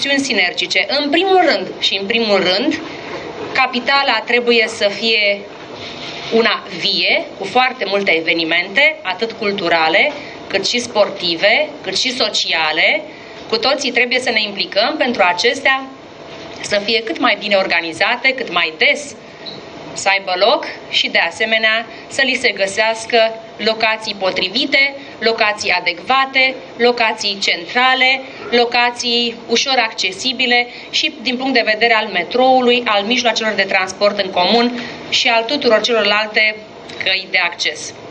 acțiuni sinergice. În primul rând, capitala trebuie să fie una vie, cu foarte multe evenimente, atât culturale, cât și sportive, cât și sociale. Cu toții trebuie să ne implicăm pentru acestea să fie cât mai bine organizate, cât mai des să aibă loc și, de asemenea, să li se găsească locații potrivite, locații adecvate, locații centrale, locații ușor accesibile și din punct de vedere al metroului, al mijloacelor de transport în comun și al tuturor celorlalte căi de acces.